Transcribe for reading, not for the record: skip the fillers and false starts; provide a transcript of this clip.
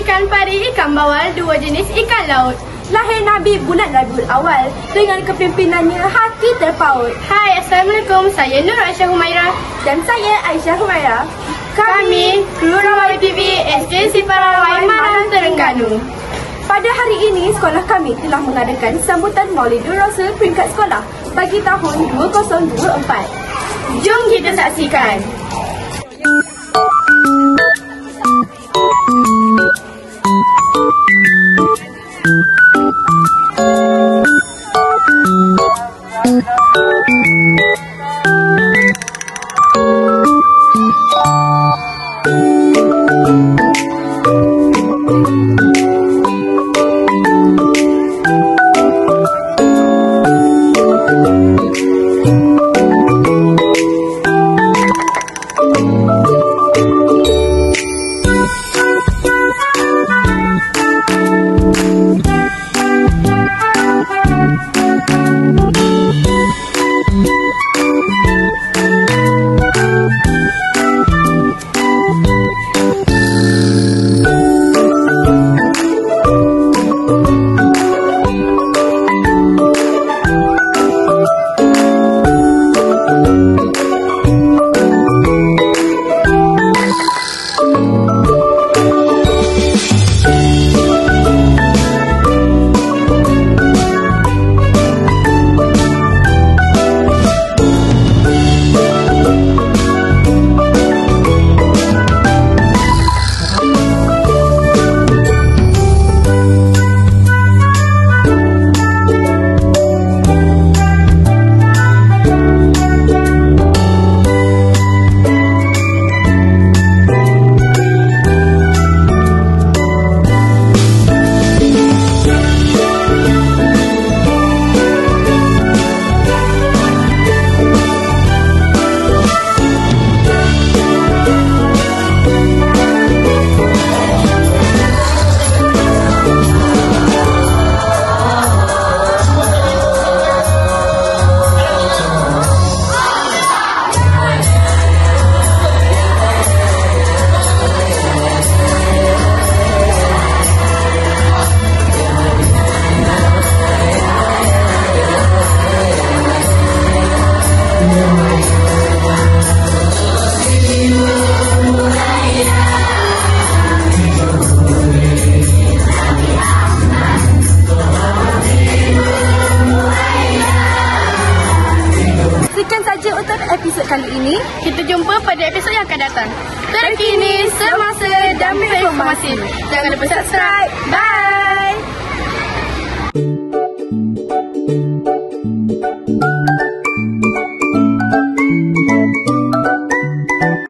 ikan pari, ikan bawal, dua jenis ikan laut. Lahir Nabi bulan Rabiul Awal dengan kepimpinannya hati terpaut. Hai, Assalamualaikum. Saya Nur Aisyah Humaira. Dan saya Aisyah Humaira. Kami Kelurawan YPV SD Siparawai Marang Terengganu. Pada hari ini, sekolah kami telah mengadakan sambutan Maulidul Rasul peringkat sekolah bagi tahun 2024. Jom kita saksikan. Sekian saja untuk episod kali ini. Kita jumpa pada episod yang akan datang. Terkini, semasa dan informasi. Jangan lupa subscribe. Bye.